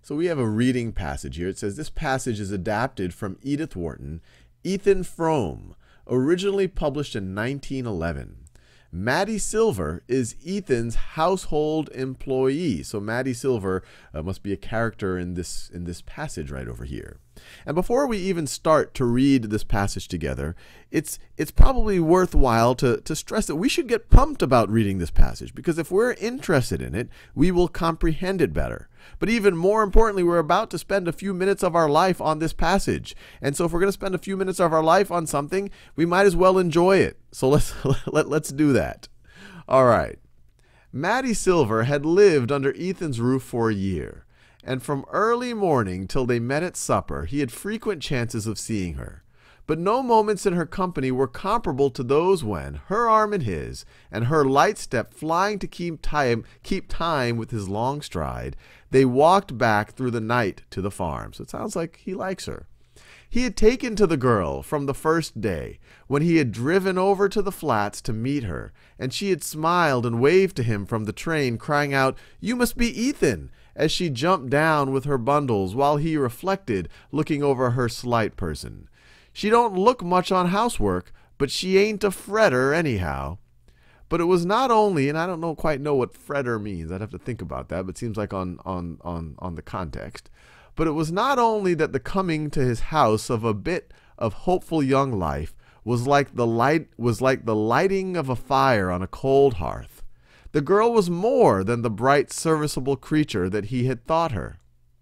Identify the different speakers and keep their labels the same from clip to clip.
Speaker 1: So we have a reading passage here. It says this passage is adapted from Edith Wharton, Ethan Frome, originally published in 1911. Maddie Silver is Ethan's household employee. So Maddie Silver must be a character in this passage right over here. And before we even start to read this passage together, it's probably worthwhile to stress that we should get pumped about reading this passage, because if we're interested in it, we will comprehend it better. But even more importantly, we're about to spend a few minutes of our life on this passage. And so if we're going to spend a few minutes of our life on something, we might as well enjoy it. So let's do that. All right. Maddie Silver had lived under Ethan's roof for a year, and from early morning till they met at supper, he had frequent chances of seeing her. But no moments in her company were comparable to those when, her arm in his, and her light step flying to keep time with his long stride, they walked back through the night to the farm. So it sounds like he likes her. He had taken to the girl from the first day, when he had driven over to the flats to meet her, and she had smiled and waved to him from the train, crying out, "You must be Ethan," as she jumped down with her bundles, while he reflected, looking over her slight person. "She don't look much on housework, but she ain't a fretter anyhow." But it was not only, and I don't quite know what fretter means, I'd have to think about that, but it seems like on the context. But it was not only that the coming to his house of a bit of hopeful young life was like the lighting of a fire on a cold hearth. The girl was more than the bright, serviceable creature that he had thought her.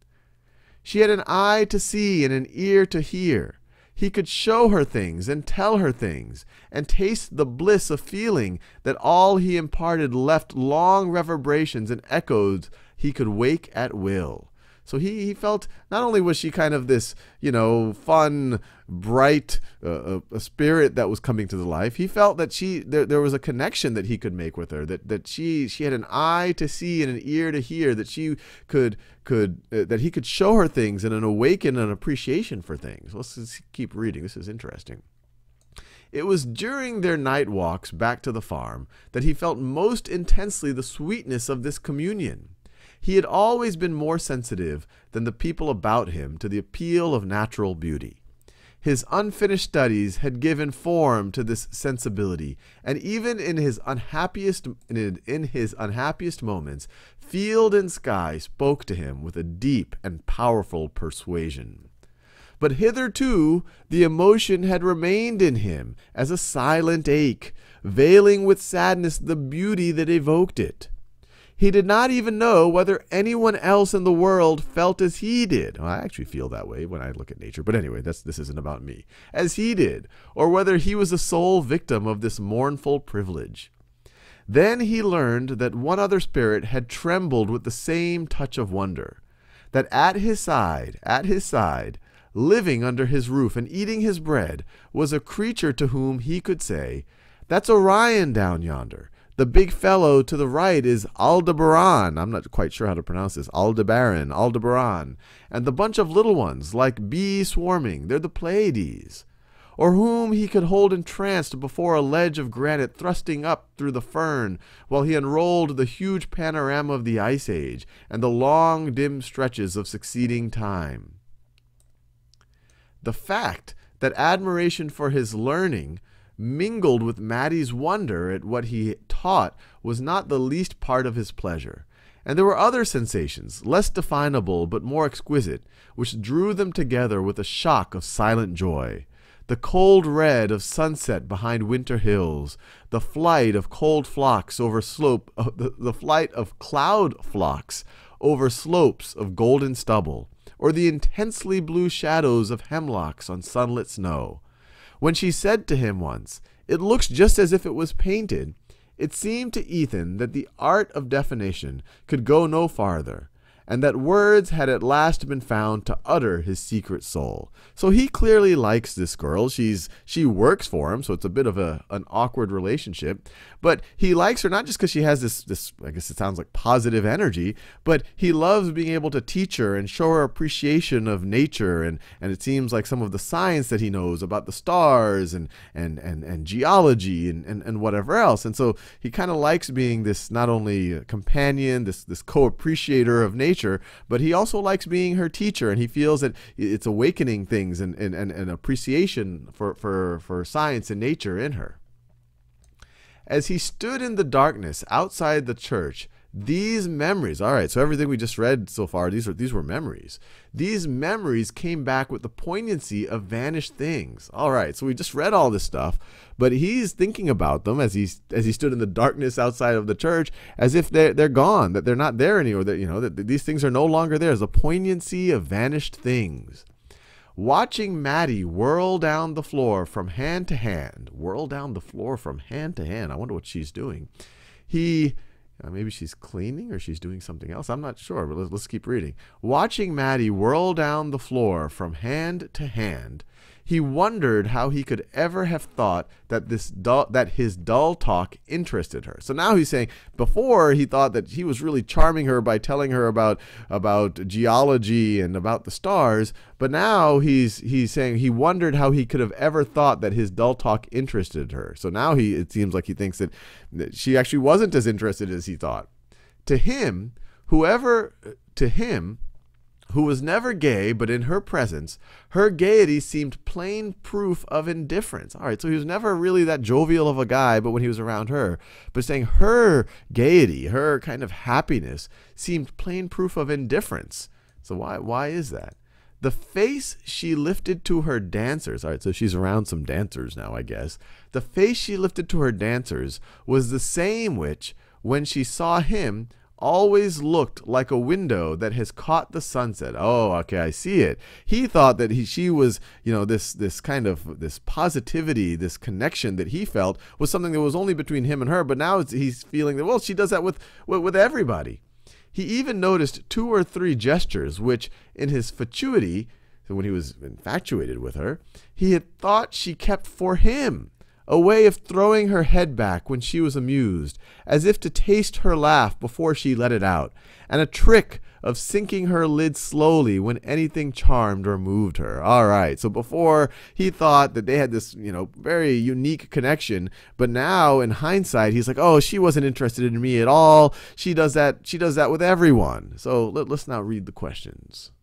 Speaker 1: She had an eye to see and an ear to hear. He could show her things and tell her things, and taste the bliss of feeling that all he imparted left long reverberations and echoes he could wake at will. So he felt not only was she kind of this, fun, bright a spirit that was coming to the life, he felt that there was a connection that he could make with her, that she had an eye to see and an ear to hear, that she that he could show her things and awaken an appreciation for things. Let's just keep reading. This is interesting. It was during their night walks back to the farm that he felt most intensely the sweetness of this communion. He had always been more sensitive than the people about him to the appeal of natural beauty. His unfinished studies had given form to this sensibility, and even in his unhappiest moments, field and sky spoke to him with a deep and powerful persuasion. But hitherto the emotion had remained in him as a silent ache, veiling with sadness the beauty that evoked it. He did not even know whether anyone else in the world felt as he did. Well, I actually feel that way when I look at nature, but anyway, this isn't about me. As he did, or whether he was the sole victim of this mournful privilege. Then he learned that one other spirit had trembled with the same touch of wonder, that at his side, living under his roof and eating his bread, was a creature to whom he could say, "That's Orion down yonder. The big fellow to the right is Aldebaran." I'm not quite sure how to pronounce this. Aldebaran. And the bunch of little ones, like bees swarming, they're the Pleiades. Or whom he could hold entranced before a ledge of granite thrusting up through the fern, while he unrolled the huge panorama of the Ice Age and the long, dim stretches of succeeding time. The fact that admiration for his learning mingled with Maddie's wonder at what he taught was not the least part of his pleasure, and there were other sensations, less definable but more exquisite, which drew them together with a shock of silent joy. The cold red of sunset behind winter hills, the flight of cloud flocks over slopes of golden stubble, or the intensely blue shadows of hemlocks on sunlit snow. When she said to him once, "It looks just as if it was painted," it seemed to Ethan that the art of definition could go no farther, and that words had at last been found to utter his secret soul. So he clearly likes this girl. She works for him, so it's a bit of an awkward relationship. But he likes her not just because she has this, I guess it sounds like positive energy, but he loves being able to teach her and show her appreciation of nature, and it seems like some of the science that he knows about the stars and geology and whatever else. And so he kind of likes being this not only companion, this co-appreciator of nature, nature, but he also likes being her teacher, and he feels that it's awakening things and appreciation for science and nature in her. As he stood in the darkness outside the church, these memories, all right, so everything we just read so far, these were memories. These memories came back with the poignancy of vanished things. All right, so we just read all this stuff, but he's thinking about them as he stood in the darkness outside of the church, as if they're gone, that they're not there anymore, that these things are no longer there. There's a poignancy of vanished things. Watching Maddie whirl down the floor from hand to hand. Whirl down the floor from hand to hand. I wonder what she's doing. Maybe she's cleaning or she's doing something else. I'm not sure, but let's keep reading. Watching Maddie whirl down the floor from hand to hand, he wondered how he could ever have thought that his dull talk interested her. So now he's saying, before he thought that he was really charming her by telling her about geology and about the stars, but now he's saying he wondered how he could have ever thought that his dull talk interested her. So now it seems like he thinks that she actually wasn't as interested as he thought. To him, who was never gay, but in her presence, her gaiety seemed plain proof of indifference. All right, so he was never really that jovial of a guy, but when he was around her. But saying her gaiety, her kind of happiness, seemed plain proof of indifference. So why is that? The face she lifted to her dancers, all right, so she's around some dancers now, I guess. The face she lifted to her dancers was the same which, when she saw him, always looked like a window that has caught the sunset. Oh, okay, I see it. He thought that she was, this kind of this positivity, this connection that he felt was something that was only between him and her. But now he's feeling that, well, she does that with everybody. He even noticed 2 or 3 gestures which, in his fatuity, when he was infatuated with her, he had thought she kept for him. A way of throwing her head back when she was amused, as if to taste her laugh before she let it out, and a trick of sinking her lid slowly when anything charmed or moved her. All right, so before he thought that they had this, very unique connection, but now in hindsight, he's like, oh, she wasn't interested in me at all. She does that with everyone. So let's now read the questions.